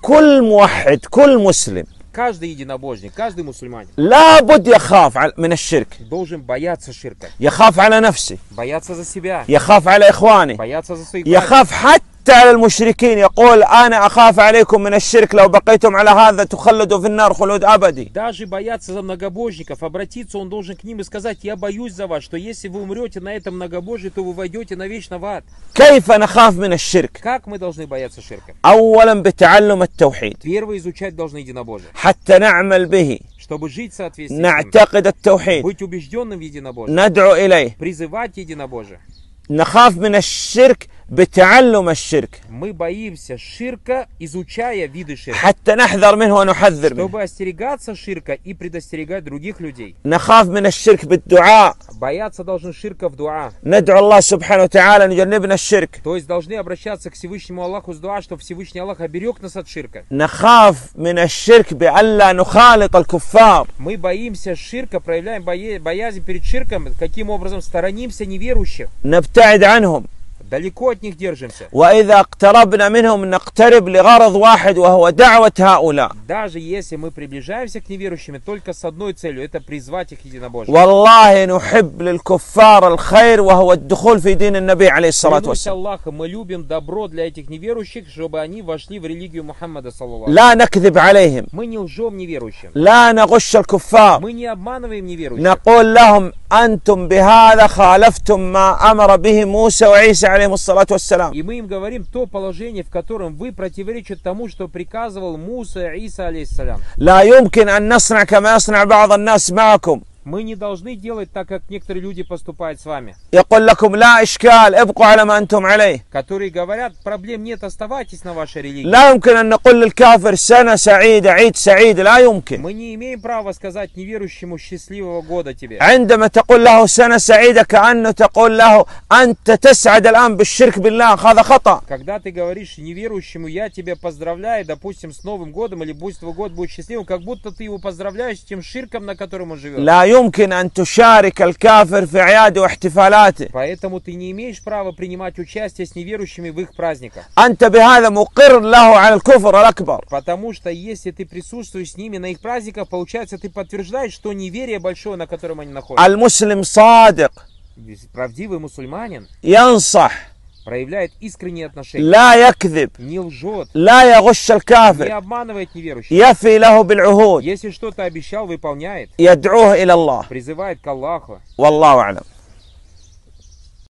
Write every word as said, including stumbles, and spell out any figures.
كل موحد كل مسلم Каждый единобожник, каждый мусульманин لابد يخاف من الشرك. должен бояться ширка, يخاف على نفسه، бояться за себя, يخاف على إخوانه، бояться за своих братьев. يخاف حتى على المشركين. يقول أنا أخاف عليكم من الشرك لو بقيتم على هذا تخلدوا في النار خلود أبدي. Даже бояться за многобожников, обратиться он должен к ним и сказать: я боюсь за вас, что если вы умрете на этом многобожии, то вы войдете навечно в ад. كيف نخاف من الشرك؟ Как мы должны бояться ширка? أولا بتعلم التوحيد Первое, изучать должны единобожие, حتى نعمل به، чтобы жить в соответствии с ним, نعتقد التوحيد، быть убежденным в единобожии, ندعو إليه. призывать единобожие. نخاف من الشرك بتعلم الشرك Мы боимся ширка, изучая виды ширка, حتى نحذر منه ونحذر منه. чтобы остерегаться ширка и предостерегать других людей. نخاف من الشرك بالدعاء، Бояться должны ширка в дуа, ندعو الله سبحانه وتعالى أن يجنبنا الشرك. то есть должны обращаться к Всевышнему Аллаху с дуа, чтобы Всевышний Аллах оберег нас от ширка. نخاف من الشرك بألا نخالط الكفار. Мы боимся ширка, проявляем бое- боязнь перед ширком, каким образом сторонимся неверующих, نبتعد عنهم، далеко от них держимся. وإذا اقتربنا منهم نقترب لغرض واحد وهو دعوة هؤلاء. Даже если мы приближаемся к неверующим только с одной целью, это призвать их единобожие. والله نحب للكفار الخير وهو الدخول في دين النبي عليه الصلاة Клянусь والسلام. Аллахом, мы любим добро для этих неверующих, чтобы они вошли в религию Мухаммада, саллаллаху. لا نكذب عليهم، Мы не лжем неверующим, لا نغش الكفار، мы не обманываем неверующих. نقول لهم أنتم بهذا خالفتم ما أمر به موسى وعيسى عليهم الصلاة والسلام. И мы им говорим то положение, в котором вы противоречите тому, что приказывал Муса и Иса, алейхиссалям. لا يمكن أن نصنع كما يصنع بعض الناس معكم. Мы не должны делать так, как некоторые люди поступают с вами, يقول لكم لا إشكال ابقوا على ما أنتم عليه. которые говорят: проблем нет, оставайтесь на вашей религии. لا يمكن أن نقول للكافر سنة سعيدة عيد سعيد، لا يمكن. Мы не имеем права сказать неверующему: счастливого года тебе. عندما تقول له سنة سعيدة كأنه تقول له أنت تسعد الآن بالشرك بالله، هذا خطأ. Когда ты говоришь неверующему: я тебя поздравляю, допустим, с Новым годом, или пусть твой год будет счастливым, как будто ты его поздравляешь с тем ширком, на котором он живет. لا يمكن أن تشارك الكافر في أعياده واحتفالاته. Поэтому ты не имеешь права принимать участие с неверующими в их праздниках. أنت بهذا مقر له على الكفر الأكبر. Потому что если ты присутствуешь с ними на их праздниках, получается, ты подтверждаешь, что неверие большое, на котором они находятся. المسلم صادق Правдивый мусульманин ينصح проявляет искренние отношения, لا يكذب не лжет, لا يغش не الكافر обманывает неверующих. يفي له بالعهود Если что-то обещал, выполняет, يدعوه إلى الله. призывает к Аллаху. والله أعلم.